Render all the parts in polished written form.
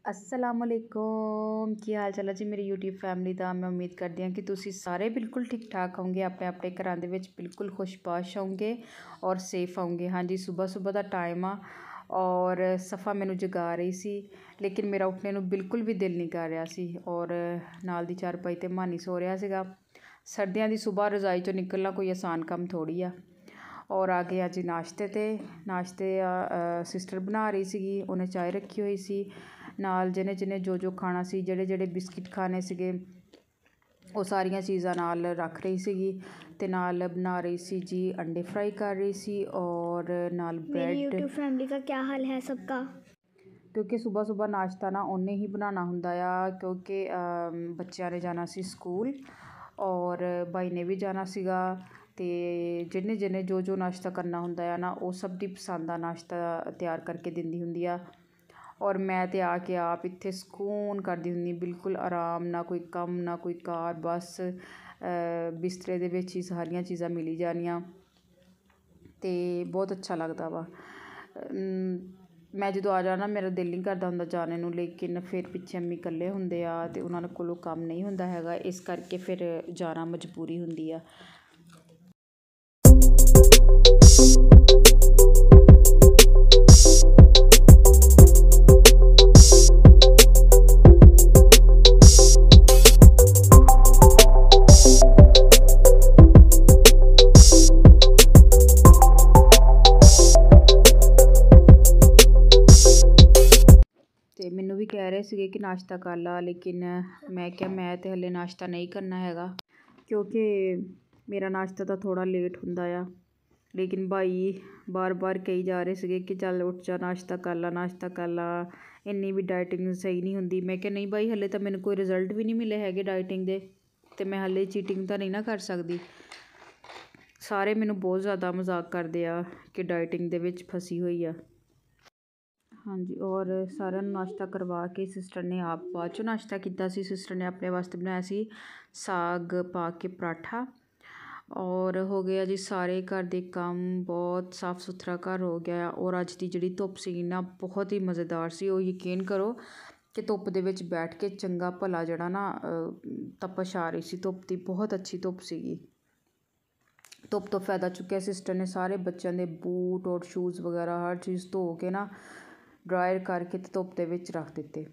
असलामुअलैकुम की हाल चाल है जी मेरी यूट्यूब फैमिली का। मैं उम्मीद करती हाँ कि तुसी सारे बिल्कुल ठीक ठाक होंगे, अपने अपने घरों के बिल्कुल खुशबाश होंगे और सेफ होंगे। हाँ जी, सुबह सुबह का टाइम आ और सफ़ा मैनू जगा रही सी, लेकिन मेरा उठने को बिल्कुल भी दिल नहीं कर रहा सी और नाल दी चारपाई ते मानी सो रहा सीगा। सर्दियों की सुबह रजाई चो निकलना कोई आसान काम थोड़ी आ। और आ गए अज नाश्ते सिस्टर बना रही सी, उन्हें चाय रखी हुई सी नाल जिन्हें जिन्हें जो जो खाना सी, जेड़े जेड़े बिस्किट खाने सीगे वो सारिया चीज़ां नाल रख रही सी ते नाल बना रही सी जी अंडे फ्राई कर रही सी और नाल ब्रेड। मेरी यूट्यूब फैमिली का क्या हाल है सबका? क्योंकि सुबह सुबह नाश्ता ना उन्हें ही बनाना हुंदा आ, क्योंकि बच्चों ने जाना सी स्कूल और भाई ने भी जाना सीगा ते जिन्हें जिन्हें जो जो नाश्ता करना हुंदा आ ना वो सब दी पसंद दा नाश्ता तैयार करके दिंदी हुंदी आ। और मैं तो आके आप इत्थे सकून करदी हुंदी, बिल्कुल आराम, ना कोई कम ना कोई कार, बस बिस्तरे दे विच ही सारियां चीज़ां मिली जानियां ते बहुत अच्छा लगता वा। मैं जो आ जाना मेरा दिल नहीं करता हुंदा जाने नूं, लेकिन फिर पिछे अम्मी कल्ले हुंदे आ ते उन्हां कोलों काम नहीं हुंदा हैगा, इस करके फिर जाना मजबूरी हुंदी आ। तो मैनू भी कह रहे थे कि नाश्ता कर ला, लेकिन मैं क्या मैं तो हले नाश्ता नहीं करना हैगा, क्योंकि मेरा नाश्ता तो थोड़ा लेट हुंदा आ। लेकिन भाई बार बार कही जा रहे थे कि चल उठ जा, नाश्ता कर ला, इन्नी भी डाइटिंग सही नहीं हुंदी। मैं क्या नहीं भाई, हले तो मैनू कोई रिजल्ट भी नहीं मिले है डाइटिंग दे, तो मैं हले चीटिंग तो नहीं ना कर सकती। सारे मैनू बहुत ज़्यादा मजाक करते आ कि डाइटिंग दे विच फसी हुई आ। हाँ जी, और सारा नाश्ता करवा के सिस्टर ने आप बाद चो नाश्ता किया। सिस्टर ने अपने वास्ते बनाया सी साग पा के पराठा और हो गया जी सारे घर दे काम, बहुत साफ सुथरा घर हो गया। और अज की जिहड़ी धुप सी ना बहुत ही मज़ेदार सी। वो यकीन करो कि धुप दे विच बैठ के चंगा भला जिहड़ा ना तपश आ रही सी धुप की, बहुत अच्छी धुप सीगी। धुप तो फायदा चुक्या सिस्टर ने, सारे बच्चों के बूट और शूज़ वगैरह हर चीज़ धो के ना ड्रायर करके ते धुप दे विच रख दिते।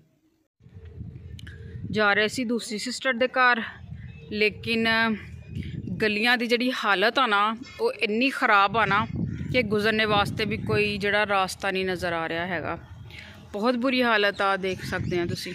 जा रहे सी दूसरी सिस्टर दे घर, लेकिन गलियां दी जिहड़ी हालत आ ना वो इन्नी खराब आ ना कि गुजरने वास्ते भी कोई जिहड़ा रास्ता नहीं नज़र आ रहा हैगा। बहुत बुरी हालत आ, देख सकते हैं तुसी।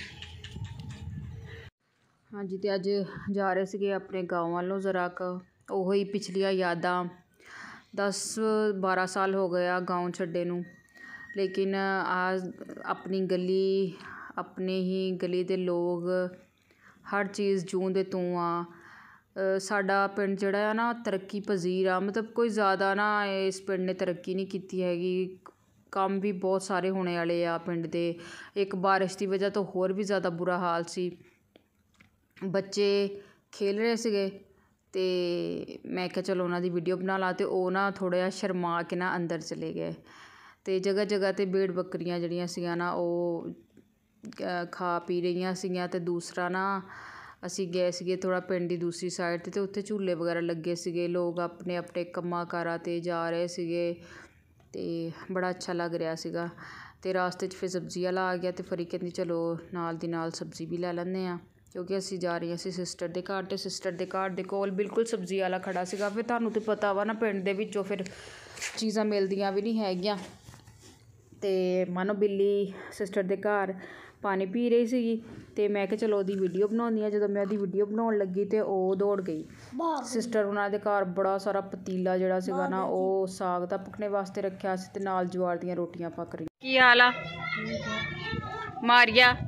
हाँ जी, तो अज जा रहे थे अपने गाँव वालों जरा ही पिछलियां यादां। 10-12 साल हो गया गाँव छड्डे नूं, लेकिन आज अपनी गली, अपने ही गली दे लोग, हर चीज़ जूं दे तूं आ। साडा पिंड जिहड़ा आ ना तरक्की पजीर आ, मतलब कोई ज़्यादा ना इस पिंड ने तरक्की नहीं कीती हैगी। काम भी बहुत सारे होने वाले आ पिंड दे। एक बारिश की वजह तो होर भी ज़्यादा बुरा हाल सी। बच्चे खेल रहे सीगे ते मैं क्या चलो उन्हां दी वीडियो बना ला, ते ओह ना थोड़ा जिहा शर्मा के ना अंदर चले गए। ते जगह जगह ते भेड़ बकरियां जिहड़ियां सीगियां ना वो खा पी रहीआं सीगियां। ते दूसरा ना असी गए सीगे थोड़ा पिंड दी दूसरी साइड ते उत्थे झूले वगैरह लगे सीगे, लोग अपने अपने कम्मां कारां ते जा रहे सीगे ते बड़ा अच्छा लग रहा सीगा। ते रास्ते च फिर सब्जी वाला आ गया, ते फिर कहंदी चलो नाल दी नाल सब्जी भी लै लैंदे आ, क्योंकि असी जा रही सी सिस्टर दे घर। ते सिस्टर दे घर दे कोल बिल्कुल सब्जी वाला खड़ा सीगा। फिर तुहानूं ते पता वा ना पिंड दे विचों फिर चीज़ां मिलदियां भी नहीं हैगियां। ते मानो बिल्ली सिस्टर दे घर पानी पी रही सी, ते मैं क्या चलो ओहदी वीडियो बनाउंदी आं। जदों मैं ओहदी वीडियो बनाउण लगी ते ओह दौड़ गई। सिस्टर हुणां दे घर बड़ा सारा पतीला जिहड़ा सीगा ना ओह साग दा पकने वास्ते रखिया सी ते नाल ज्वार दियां रोटियां पक रही। की हाल आ मारिया?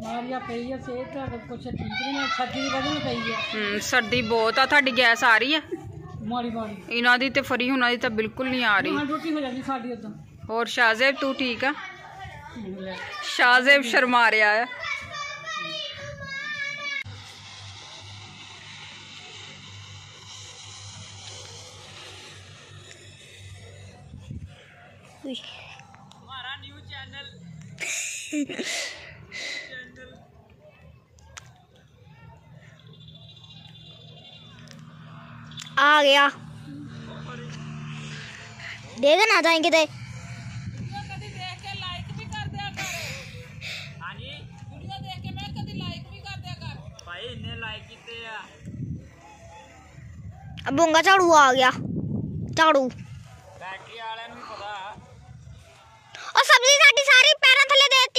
सर्दी बहुत आ। तुहाडी गैस आ रही है? इन्हां दी ते फरी हुणां दी ते बिल्कुल नहीं आ रही। और शाहजेब तू ठीक आ? शाहजेब शर्मा रहा है। हमारा न्यू चैनल आ गया देख ना जाएंगे ते अब बोंगा झाड़ू आ गया झाड़ू और सब्जी साडी सारी पैरों थले देती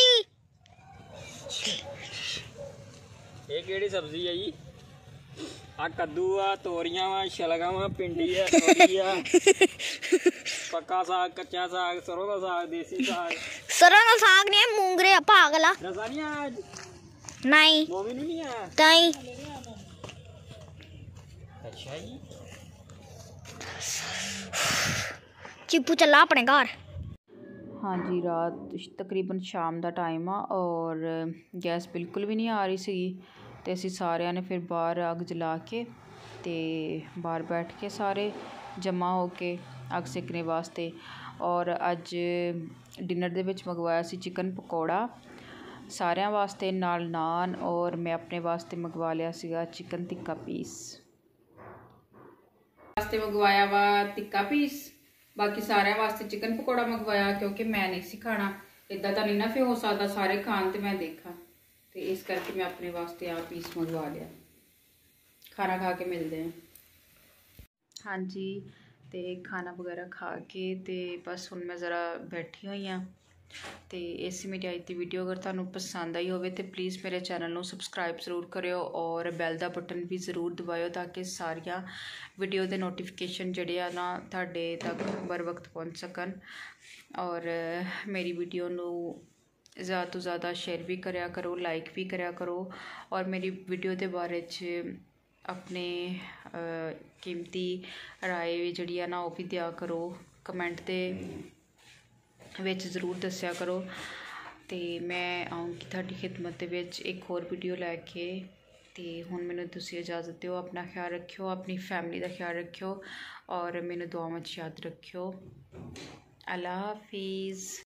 ये केड़ी सब्जी है जी आ कद्दू आ तोरियां वा शलगम वा पिंडी है तोरी आ पक्का साग कच्चा साग सरों दा साग देसी साग सरों दा साग ने मूंगरे पागला रसा नहीं आज नहीं मोमी नहीं है ताई अच्छा जी चिप्पू चला अपने घर हाँ जी रात तकरीबन शाम का टाइम आ और गैस बिल्कुल भी नहीं आ रही सी तो असी सारिया ने फिर बाहर अग जला के ते बाहर बैठ के सारे जमा हो के अग सेकने वास्ते और अज डिनर दे विच मंगवाया सी चिकन पकौड़ा सारिया वास्ते नाल नान और मैं अपने वास्ते मंगवा लिया सीगा चिकन टिक्का पीस वास्ते मंगवाया वा टिक्का पीस बाकी सारे वास्ते चिकन पकौड़ा मंगवाया क्योंकि मैं नहीं सी खाना इदा तो नहीं ना फिर हो सकता सारे खान तो मैं देखा तो इस करके मैं अपने वास्ते आ पीस मंगवा लिया खाना खा के मिलते हैं। हाँ जी तो खाना वगैरह खा के ते बस हुण मैं ज़रा बैठी हुई हाँ तो इस मेरी अज की वीडियो अगर तुहानू पसंद आई हो तो प्लीज़ मेरे चैनल को सबसक्राइब जरूर करियो और बैल का बटन भी ज़रूर दबाओ ताकि सारिया वीडियो के नोटिफिकेशन जोड़े आ ना तुहाडे तक बर वक्त पहुँच सकन और मेरी वीडियो नू ज़्यादा तो ज़्यादा शेयर भी करया करो लाइक भी करया करो और मेरी वीडियो के बारे अपने कीमती राय भी जी ना वो भी दिया करो कमेंट के विच ज़रूर दस्या करो तो मैं आऊँगी थोड़ी खिदमत विच एक होर वीडियो लैके तो हुण मैनू तुसीं इजाज़त दो अपना ख्याल रखियो अपनी फैमिली का ख्याल रखियो और मैनू दुआवां च याद रखियो अल्लाह हाफिज़।